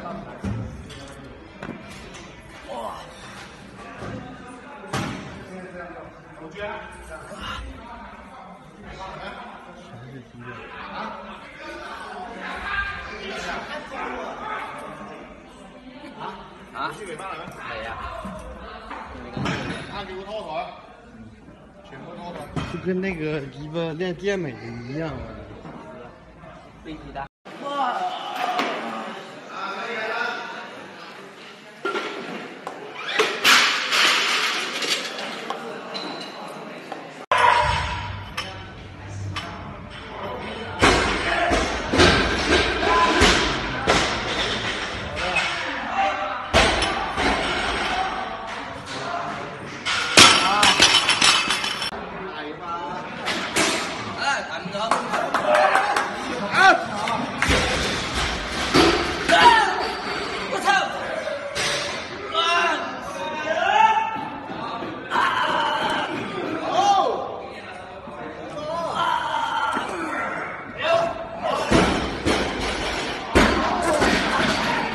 哇！ 手绢。 全是低调。啊？ 去尾巴了没？ 没呀。 按给我掏团，全部掏团。 就跟那个鸡巴练健美的一样。飞机的。哇！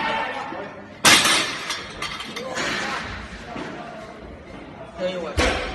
哎呦我！